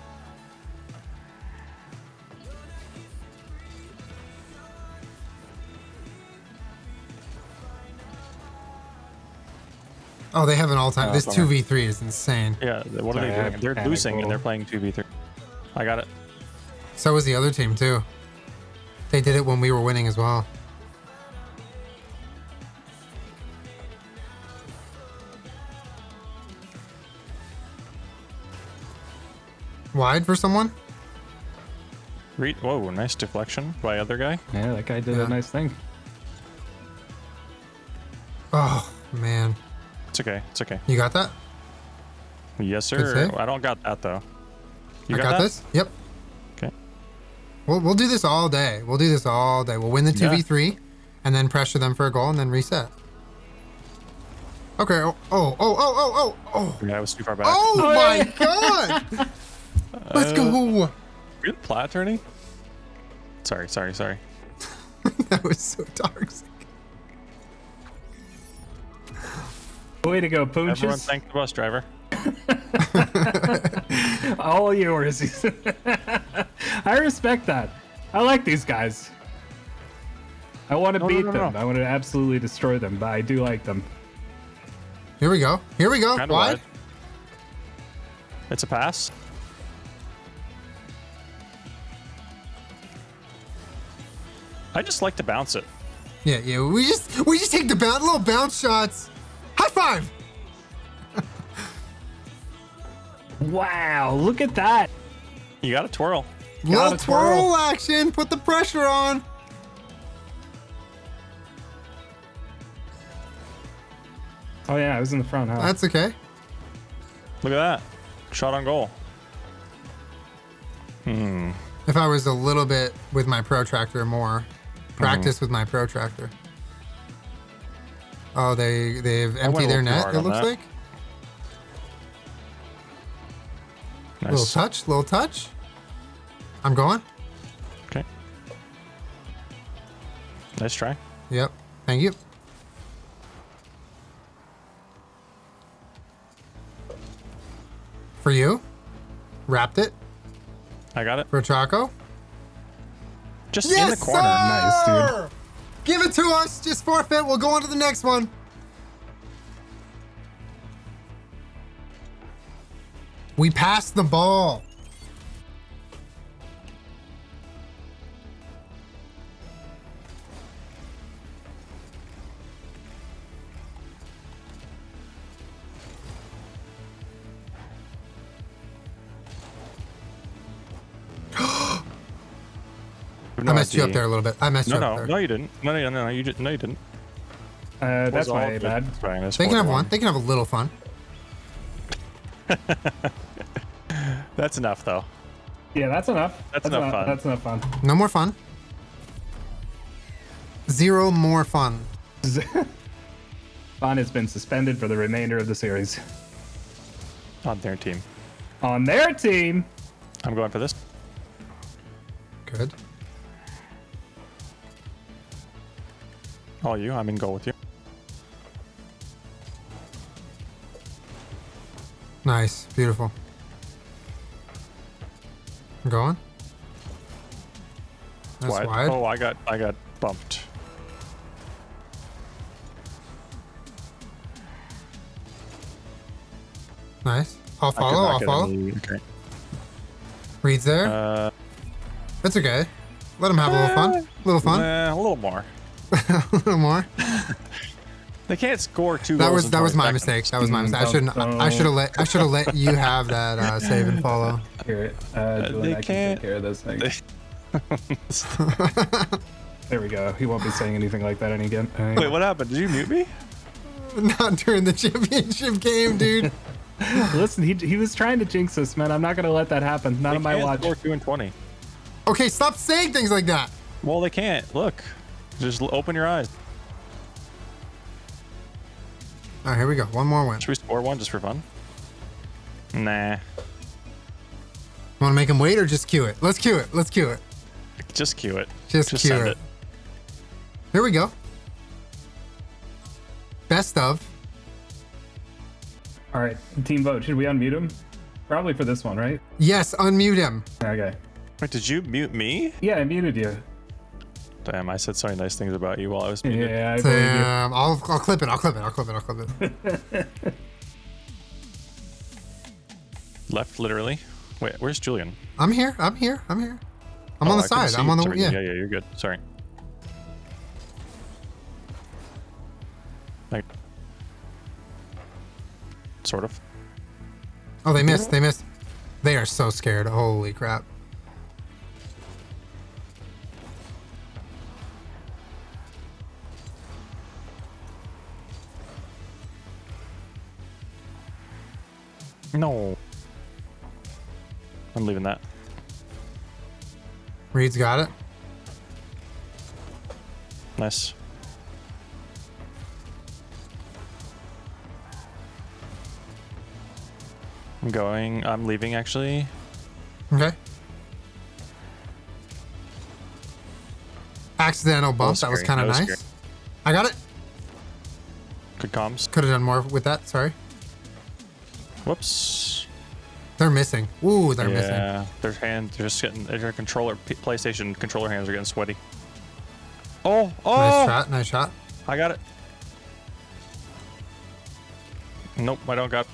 Oh, they have an all-time. Oh, this bummer. two v three is insane. Yeah. What are Sorry, I they have doing? a They're panic losing, goal. and they're playing two v three. I got it. So was the other team, too. They did it when we were winning as well. Wide for someone? Reed. Whoa, nice deflection by other guy. Yeah, that guy did Yeah. a nice thing. Oh, man. It's okay. It's okay. You got that? Yes, Good sir. save. I don't got that though. You I got, got that? this? Yep. Okay. We'll, we'll do this all day. We'll do this all day. We'll win the two v three and then pressure them for a goal and then reset. Okay. Oh, oh, oh, oh, oh, oh. Yeah, I was too far back. Oh, Oh, my yeah. God. Let's go. Are you the plat attorney? Sorry, sorry, sorry. That was so toxic. Way to go, Everyone Poonches. thank the bus driver. All yours. I respect that. I like these guys. I want to No, no, beat no, them. no. I want to absolutely destroy them, but I do like them. Here we go. Here we go. Kind of Wide. wide. It's a pass. I just like to bounce it. Yeah, yeah. We just we just take the bounce, little bounce shots. High five. Wow, look at that. You got to twirl. Little Gotta twirl. twirl action. Put the pressure on. Oh yeah, I was in the front, huh? That's okay. Look at that. Shot on goal. Hmm. If I was a little bit with my protractor more, practice with my protractor. Oh, they they've went emptied a their little too net. hard It on looks that. like Nice. little touch, little touch. I'm going. Okay. Nice try. Yep. Thank you. For you. Wrapped it I got it. for Chaco. Just in the corner. Nice, dude. sir! Give it to us. Just forfeit. We'll go on to the next one. We passed the ball. have I messed you up idea. there a little bit. I messed No, you up no, there. no, you didn't. No, no, no, no, you didn't. No, you didn't. Uh, that's Was all my good. bad. It's fine, it's They can have four to one. They can have a little fun. That's enough, though. Yeah, that's enough. That's enough fun. That's enough fun. No more fun. Zero more fun. Fun has been suspended for the remainder of the series. On their team. On their team. I'm going for this. Good. All you. I'm in goal with you. Nice. Beautiful. Going. That's Wide. wide. Oh, I got, I got bumped. Nice. I'll I could follow. not I'll get follow. any- Okay. Reed's there. Uh, That's okay. Let him have a little fun. A little fun. nah, a little more. a little more. They can't score two That goals was in that was twenty my seconds. mistake. That was my mistake. I shouldn't. I should have let. I should have let you have that uh, save and follow. Here, uh, Julian, they I can can't- take care of this thing. There we go. He won't be saying anything like that any again. Wait, what happened? Did you mute me? Not during the championship game, dude. Listen, he, he was trying to jinx us, man. I'm not gonna let that happen. Not They on my can't watch. score two and twenty. Okay, stop saying things like that. Well, they can't. Look, just l- open your eyes. All right, here we go. One more win. Should we score one just for fun? Nah, Want to make him wait or just cue it? Let's cue it. Let's cue it. just cue it. Just, Just cue send it. it. Here we go. Best of. All right, team vote. Should we unmute him? Probably for this one, right? Yes, unmute him. Okay. Wait, did you mute me? Yeah, I muted you. Damn, I said so many nice things about you while I was muted. Yeah, I believe you. Damn. I'll, I'll clip it. I'll clip it. I'll clip it. I'll clip it. Left, literally. Wait, where's Julian? I'm here. I'm here. I'm here. I'm Oh, on the I couldn't side. see I'm you on for the some reason. yeah. Yeah, yeah, you're good. Sorry. Like, sort of. Oh, they missed. They missed. They are so scared. Holy crap. No. I'm leaving that. Reed's got it. Nice. I'm going. I'm leaving, actually. Okay. Accidental bump. was That was scary. kind of That was nice. scary. I got it. Good comms. Could have done more with that. Sorry. Whoops. They're missing. Ooh, they're missing. Yeah, their hands are just getting. Their controller, P- PlayStation controller hands are getting sweaty. Oh, oh! Nice shot. Nice shot. I got it. Nope, I don't got.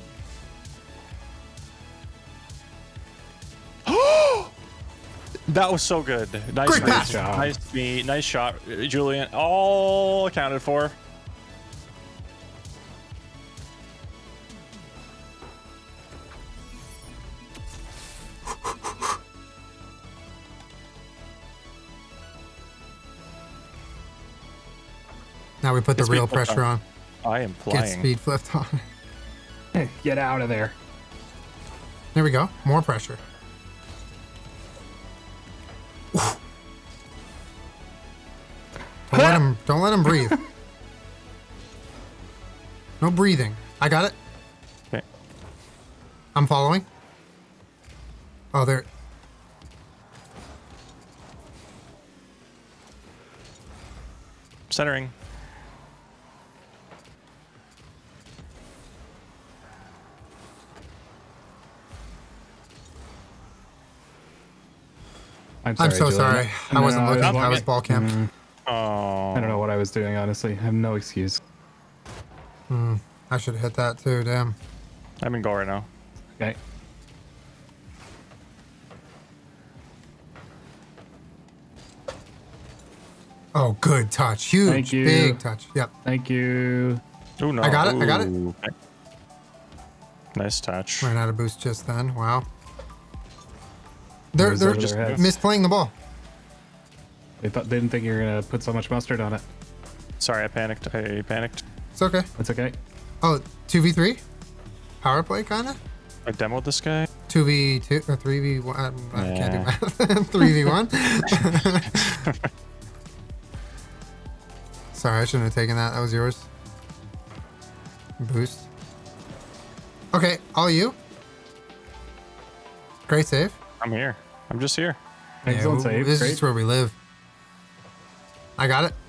That was so good. Nice, Great nice pass. job. Nice me, nice shot, Julian. All accounted for. Now we put the Get real speed flipped pressure on. I am Get flying. speed flipped on. Get out of there. There we go. More pressure. Don't let him. Don't let him breathe. No breathing. I got it. Okay. I'm following. Oh, there. Centering. I'm sorry. I'm so Julian. sorry. I wasn't No, looking. I'm I was okay. ball camped. Oh. I don't know what I was doing, honestly. I have no excuse. I should have hit that too. Damn. I'm in goal right now. Okay. Oh, good touch. Huge. Thank you. Big touch. Yep. Thank you. Ooh, no. I got it, I got it. Ooh, okay. Nice touch. Ran out of boost just then. Wow. They're was they're over just their heads. misplaying the ball. They thought they didn't think you were gonna put so much mustard on it. Sorry, I panicked. I panicked. It's okay. That's okay. Oh, two v three? Power play, kind of? I demoed this guy. two v two or three v one? I Yeah. can't do math. three v one? Sorry, I shouldn't have taken that. That was yours. Boost. Okay, all you. Great save. I'm here. I'm just here. Excellent Yeah, save. This Great. is where we live. I got it.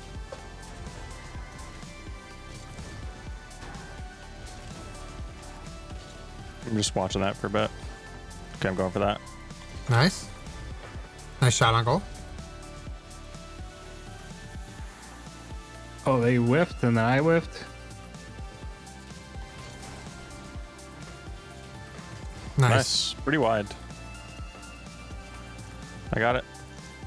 I'm just watching that for a bit. Okay, I'm going for that. Nice. Nice shot on goal. Oh, they whiffed and then I whiffed. Nice. Nice. Pretty wide. I got it.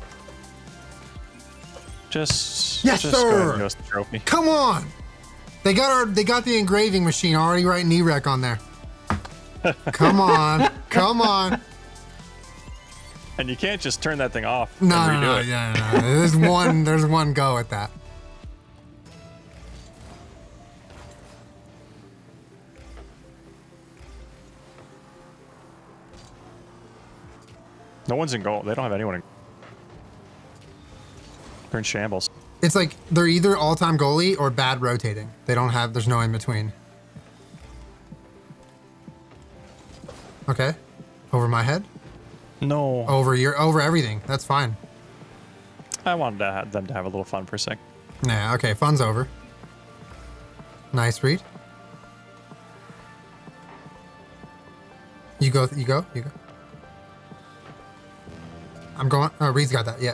Just Yes, just go ahead sir. and give us the trophy. Come on. They got our they got the engraving machine already writing E R E C on there. Come on. Come on. And you can't just turn that thing off No, and no, redo no, it. yeah, no, no. There's one there's one go at that. No one's in goal. They don't have anyone in. They're in shambles. It's like they're either all-time goalie or bad rotating. They don't have there's no in between. Okay. Over my head? No. Over your over everything. That's fine. I wanted to have them to have a little fun for a sec. Nah, okay, fun's over. Nice read. You go, you go, you go. I'm going. Oh, Reed's got that. Yeah.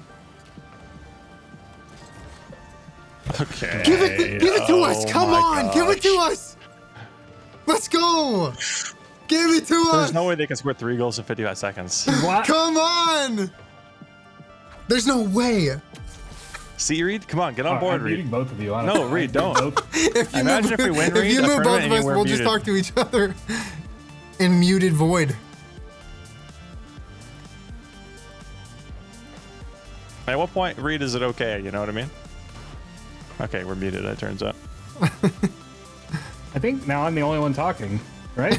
Okay. Give it, give it to Oh us. Come my on, give it to gosh. us. Let's go. Give it to us. There's no way they can score three goals in fifty-five seconds. What? Come on. There's no way. See, Reed? Come on, get on Oh, board, I'm Reed. muting both of you, honestly. No, Reed, don't. Both- If you Imagine move, if we win, if Reed, you a move both tournament of and us, we're we'll just muted. talk to each other in muted void. At what point, Reed, is it okay? You know what I mean? Okay, we're muted, it turns out. I think now I'm the only one talking, right?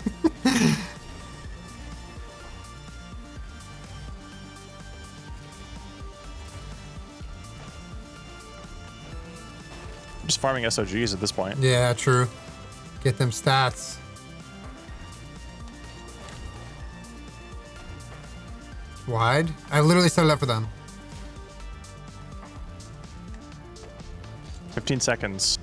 I'm just farming S O Gs at this point. Yeah, true. Get them stats. Wide? I literally set it up for them. fifteen seconds.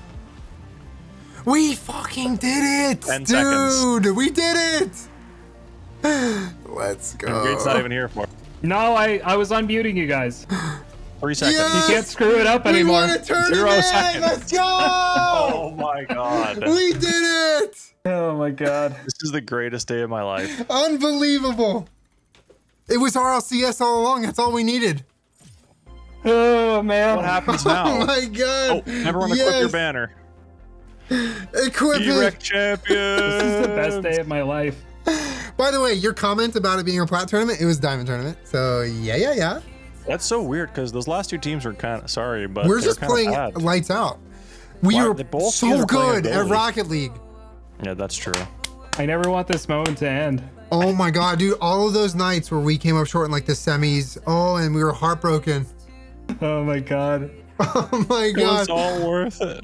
We fucking did it! ten Dude, seconds. we did it! Let's go. And Reed's not even here for No, I, I was unmuting you guys. three seconds. Yes! You can't screw it up We anymore. won a tournament! Zero seconds. Let's go! Oh my god. We did it! Oh my god. This is the greatest day of my life. Unbelievable. It was R L C S all along. That's all we needed. Oh man. What happens Oh now? my god. Oh, never want to click your Yes. banner. Equip E-Rec it. champion. This is the best day of my life. By the way, your comment about it being a plat tournament, it was diamond tournament. So yeah, yeah, yeah. That's so weird because those last two teams were kind of sorry, but We're they just were kinda playing bad. lights out. We Why- were they both teams so are playing good at ability. Rocket League. Yeah, that's true. I never want this moment to end. Oh my god, dude! All of those nights where we came up short in like the semis. Oh, and we were heartbroken. Oh my god. Oh my It was god. all worth it.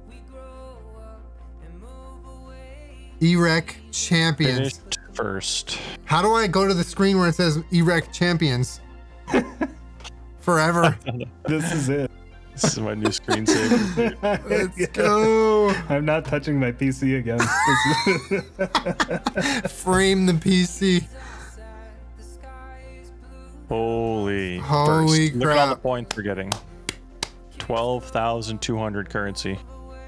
E R E C champions. Finished first. How do I go to the screen where it says E R E C champions? Forever. This is it. This is my new screensaver. Let's go. I'm not touching my P C again. Frame the P C. Holy. Holy first. Look at all the crap. points we're getting. twelve thousand two hundred currency.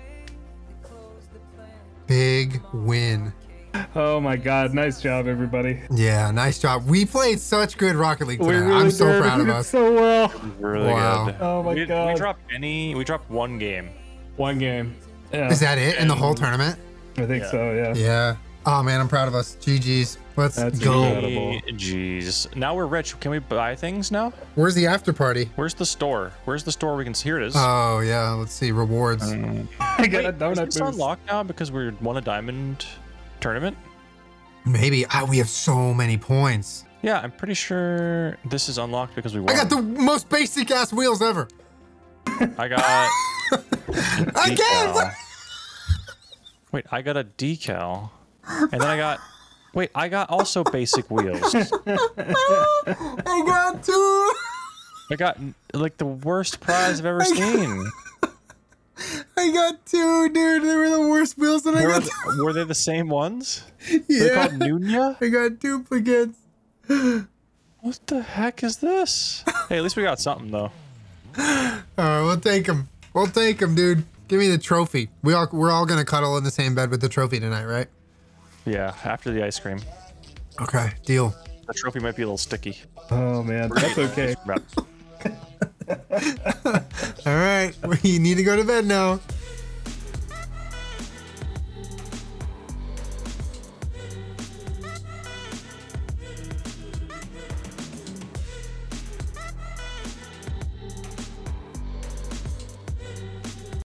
Big win. Oh my god. Nice job, everybody. Yeah, nice job. We played such good Rocket League We today. really I'm so did. proud We of did us. so well. Really Wow. good. Oh my we, God. We dropped any. We dropped one game. One game. Yeah. Is that it in the whole tournament? I think Yeah. so, yeah. Yeah. Oh man, I'm proud of us. G G's. Let's That's go. incredible. Jeez. Now we're rich. Can we buy things now? Where's the after party? Where's the store? Where's the store we can see? Here it is. Oh yeah, let's see rewards. I got a Wait, donut is this boost. unlocked now because we won a diamond tournament? Maybe. Ah, we have so many points. Yeah, I'm pretty sure this is unlocked because we won. I got the most basic ass wheels ever. I got. Again. decal. What? Wait, I got a decal, and then I got. Wait, I got also basic wheels. I got two. I got like the worst prize I've ever seen. I got two, dude. They were the worst wheels that I Were, got. th- were they the same ones? They're Yeah. called Nunya? I got duplicates. What the heck is this? Hey, at least we got something though. All right, we'll take them. We'll take them, dude. Give me the trophy. We all we're all gonna cuddle in the same bed with the trophy tonight, right? Yeah, after the ice cream. Okay, deal. The trophy might be a little sticky. Oh man, that's okay. Wrap. All right, you need to go to bed now.